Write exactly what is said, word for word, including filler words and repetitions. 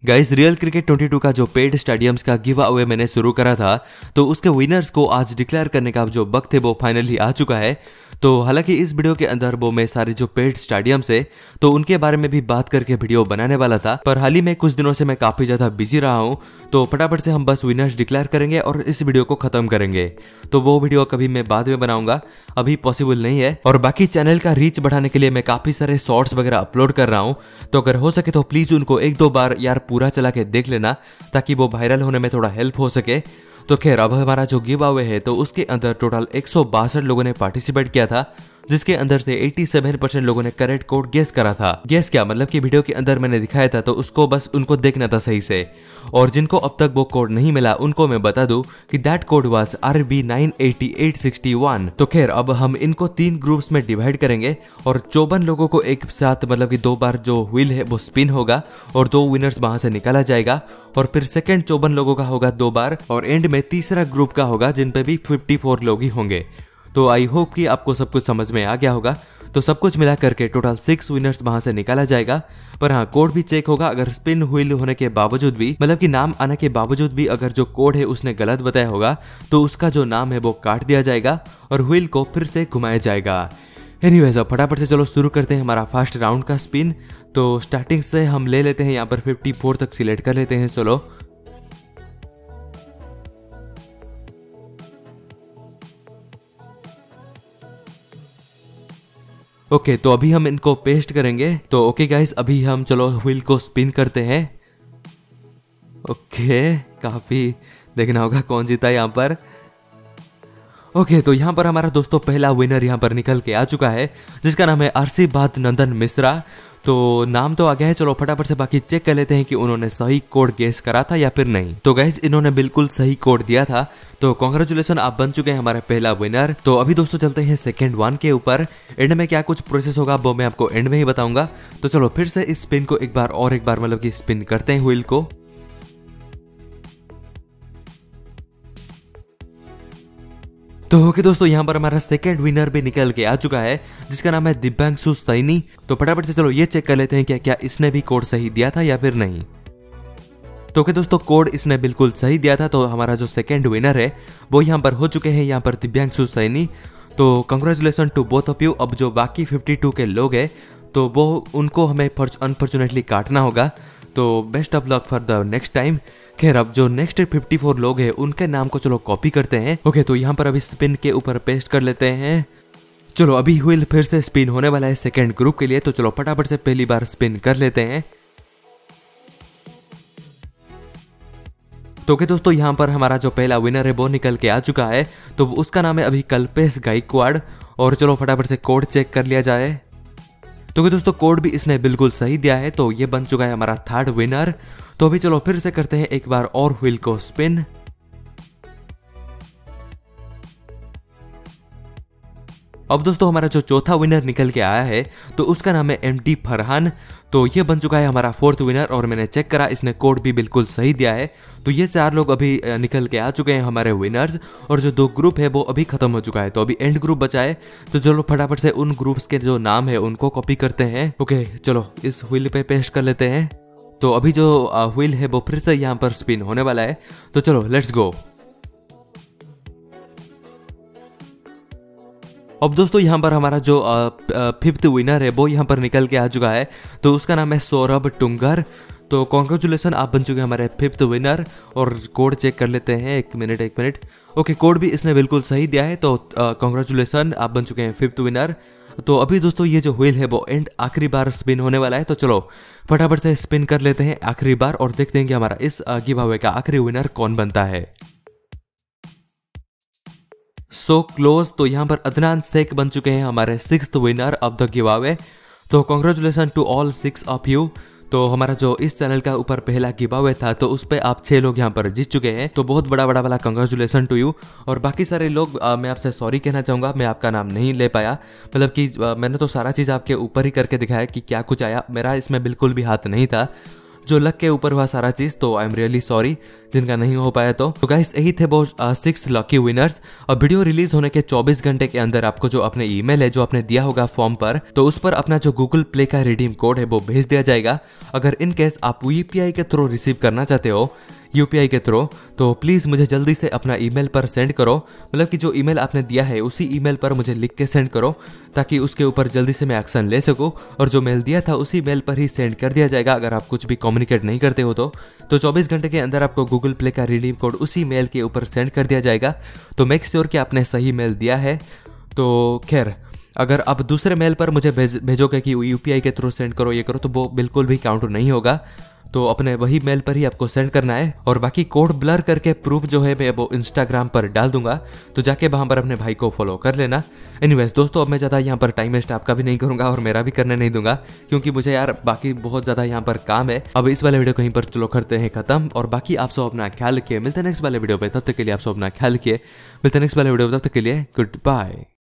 Guys real cricket बाईस का जो पेड स्टेडियम्स का गिव अवे मैंने शुरू करा था, तो उसके विनर्स को आज डिक्लेयर करने का जो वक्त है वो फाइनली आ चुका है। तो हालांकि इस वीडियो के अंदर वो मैं सारे जो पेड स्टेडियम्स है तो उनके बारे में भी बात करके वीडियो बनाने वाला था, पर हाल ही में कुछ दिनों से मैं काफी ज्यादा बिजी रहा हूं, तो फटाफट से हम बस विनर्स डिक्लेयर करेंगे और इस वीडियो को खत्म करेंगे। तो वो वीडियो कभी मैं बाद में बनाऊंगा, अभी पॉसिबल नहीं है। और बाकी चैनल का रीच बढ़ाने के लिए मैं काफी सारे शॉर्ट्स वगैरह अपलोड कर रहा हूं, तो अगर हो सके तो प्लीज उनको एक दो बार यार पूरा चला के देख लेना, ताकि वो वायरल होने में थोड़ा हेल्प हो सके। तो खैर अब हमारा जो गिव अवे है तो उसके अंदर टोटल एक सौ बासठ लोगों ने पार्टिसिपेट किया था, जिसके अंदर से सत्तासी परसेंट लोगों ने करेक्ट कोड गेस करा था। गेस क्या मतलब कि वीडियो के अंदर मैंने दिखाया था तो उसको बस उनको देखना था सही से। और जिनको अब तक वो कोड नहीं मिला उनको मैं बता दूं कि that code was R B nine eight eight six one. तो खैर अब हम इनको तीन ग्रुप्स में डिवाइड करेंगे और चौवन लोगों को एक साथ मतलब कि दो बार जो व्हील है वो स्पिन होगा और दो विनर्स वहां से निकाला जाएगा। और फिर सेकंड चौवन लोगों का होगा दो बार, और एंड में तीसरा ग्रुप का होगा जिन पे भी चौवन लोग ही होंगे। तो आई होप कि आपको सब कुछ समझ में आ गया होगा। तो सब कुछ मिला करके टोटल सिक्स विनर्स वहां से निकाला जाएगा। पर हाँ, कोड भी चेक होगा। अगर स्पिन व्हील होने के बावजूद भी मतलब कि नाम आने के बावजूद भी अगर जो कोड है उसने गलत बताया होगा तो उसका जो नाम है वो काट दिया जाएगा और व्हील को फिर से घुमाया जाएगा। एनीवेज अब फटाफट से चलो शुरू करते हैं हमारा फर्स्ट राउंड का स्पिन। तो स्टार्टिंग से हम ले लेते हैं यहाँ पर चौवन तक सिलेक्ट कर लेते हैं। चलो ओके okay, तो अभी हम इनको पेस्ट करेंगे। तो ओके गाइस, अभी हम चलो व्हील को स्पिन करते हैं। ओके okay, काफी देखना होगा कौन जीता है यहाँ पर। ओके okay, तो यहाँ पर हमारा दोस्तों पहला विनर यहाँ पर निकल के आ चुका है, जिसका नाम है आशीर्वाद नंदन मिश्रा। तो नाम तो आ गया है, चलो फटाफट से बाकी चेक कर लेते हैं कि उन्होंने सही कोड गेस करा था या फिर नहीं। तो गाइस इन्होंने बिल्कुल सही कोड दिया था, तो कांग्रेचुलेशन, आप बन चुके हैं हमारा पहला विनर। तो अभी दोस्तों चलते हैं सेकंड वन के ऊपर। एंड में क्या कुछ प्रोसेस होगा वो मैं आपको एंड में ही बताऊंगा। तो चलो फिर से इस स्पिन को एक बार और एक बार मतलब कि स्पिन करते हैं व्हील को। तो ओके दोस्तों, यहाँ पर हमारा सेकंड विनर भी निकल के आ चुका है, जिसका नाम है दिव्यांशु सैनी। तो फटाफट से चलो ये चेक कर लेते हैं क्या क्या इसने भी कोड सही दिया था या फिर नहीं। तो ओके दोस्तों, कोड इसने बिल्कुल सही दिया था। तो हमारा जो सेकंड विनर है वो यहाँ पर हो चुके हैं यहाँ पर दिव्यांशु सैनी। तो congratulation to both of you. अब जो बाकी बावन के लोग हैं तो वो उनको हमें अनफॉर्चुनेटली काटना होगा। तो best of luck for the next time. खैर अब जो नेक्स्ट चौवन लोग हैं उनके नाम को चलो कॉपी करते हैं। ओके तो यहाँ पर अभी स्पिन के ऊपर पेस्ट कर लेते हैं। चलो अभी व्हील फिर से स्पिन होने वाला है सेकंड ग्रुप के लिए, तो चलो फटाफट से पहली बार स्पिन कर लेते हैं। तो ओके दोस्तों, यहाँ पर हमारा जो पहला विनर है वो निकल के आ चुका है, तो उसका नाम है अभी कल्पेश गायकवाड़। और चलो फटाफट से कोड चेक कर लिया जाए। तो दोस्तों कोड भी इसने बिल्कुल सही दिया है, तो ये बन चुका है हमारा थर्ड विनर। तो अभी चलो फिर से करते हैं एक बार और व्हील को स्पिन। अब दोस्तों हमारा जो चौथा विनर निकल के आया है तो उसका नाम है एम डी फरहान। तो ये बन चुका है हमारा फोर्थ विनर, और मैंने चेक करा इसने कोड भी बिल्कुल सही दिया है। तो ये चार लोग अभी निकल के आ चुके हैं हमारे विनर्स, और जो दो ग्रुप है वो अभी खत्म हो चुका है। तो अभी एंड ग्रुप बचा है, तो चलो फटाफट से उन ग्रुप्स के जो नाम है उनको कॉपी करते हैं। ओके चलो इस व्हील पे पेस्ट कर लेते हैं। तो अभी जो व्हील है वो फिर से यहाँ पर स्पिन होने वाला है, तो चलो लेट्स गो। अब दोस्तों यहाँ पर हमारा जो फिफ्थ विनर है वो यहाँ पर निकल के आ चुका है, तो उसका नाम है सौरभ टुंगर। तो कॉन्ग्रेचुलेसन, आप बन चुके हैं हमारे फिफ्थ विनर। और कोड चेक कर लेते हैं, एक मिनट एक मिनट। ओके कोड भी इसने बिल्कुल सही दिया है, तो कॉन्ग्रेचुलेसन, आप बन चुके हैं फिफ्थ विनर। तो अभी दोस्तों ये जो व्हील है वो एंड आखिरी बार स्पिन होने वाला है, तो चलो फटाफट से स्पिन कर लेते हैं आखिरी बार और देखते हैं कि हमारा इस गिव अवे का आखिरी विनर कौन बनता है। So close. तो यहाँ पर अदनान शेख बन चुके हैं हमारे sixth winner of the give away. तो congratulation to all six of you. तो हमारा जो इस चैनल का ऊपर पहला गिव अवे था तो उस पर आप छह लोग यहाँ पर जीत चुके हैं, तो बहुत बड़ा बड़ा वाला कंग्रेचुलेसन टू यू। और बाकी सारे लोग आ, मैं आपसे सॉरी कहना चाहूँगा, मैं आपका नाम नहीं ले पाया। मतलब कि आ, मैंने तो सारा चीज़ आपके ऊपर ही करके दिखाया कि क्या कुछ आया, मेरा इसमें बिल्कुल भी हाथ नहीं था। जो लक के ऊपर हुआ सारा चीज, तो आई एम रियली सॉरी जिनका नहीं हो पाया। तो तो गाइस यही थे वो सिक्स लकी विनर्स। और वीडियो रिलीज होने के चौबीस घंटे के अंदर आपको जो अपने ईमेल है जो आपने दिया होगा फॉर्म पर, तो उस पर अपना जो गूगल प्ले का रिडीम कोड है वो भेज दिया जाएगा। अगर इन केस आप यूपीआई के थ्रू रिसीव करना चाहते हो, यूपीआई के थ्रू, तो प्लीज़ मुझे जल्दी से अपना ईमेल पर सेंड करो। मतलब कि जो ईमेल आपने दिया है उसी ईमेल पर मुझे लिख के सेंड करो, ताकि उसके ऊपर जल्दी से मैं एक्शन ले सकूं। और जो मेल दिया था उसी मेल पर ही सेंड कर दिया जाएगा अगर आप कुछ भी कम्युनिकेट नहीं करते हो तो तो चौबीस घंटे के अंदर आपको गूगल प्ले का रिडीम कोड उसी मेल के ऊपर सेंड कर दिया जाएगा। तो मेक श्योर कि आपने सही मेल दिया है। तो खैर, अगर आप दूसरे मेल पर मुझे भेज भेजोगे कि यूपीआई के थ्रू सेंड करो, ये करो, तो वो बिल्कुल भी काउंट नहीं होगा। तो अपने वही मेल पर ही आपको सेंड करना है। और बाकी कोड ब्लर करके प्रूफ जो है मैं वो इंस्टाग्राम पर डाल दूंगा, तो जाके वहां पर अपने भाई को फॉलो कर लेना। एनीवेज दोस्तों, अब मैं ज़्यादा यहाँ पर टाइम वेस्ट आपका भी नहीं करूंगा और मेरा भी करने नहीं दूंगा, क्योंकि मुझे यार बाकी बहुत ज़्यादा यहाँ पर काम है। अब इस वाले वीडियो कहीं पर चलो करते हैं खत्म। और बाकी आप सब अपना ख्याल रखिए, मिलते हैं नेक्स्ट वाले वीडियो पे। तब तक के लिए आप सब अपना ख्याल रखिए, मिलते हैं नेक्स्ट वाले वीडियो पे। तब तक के लिए गुड बाय।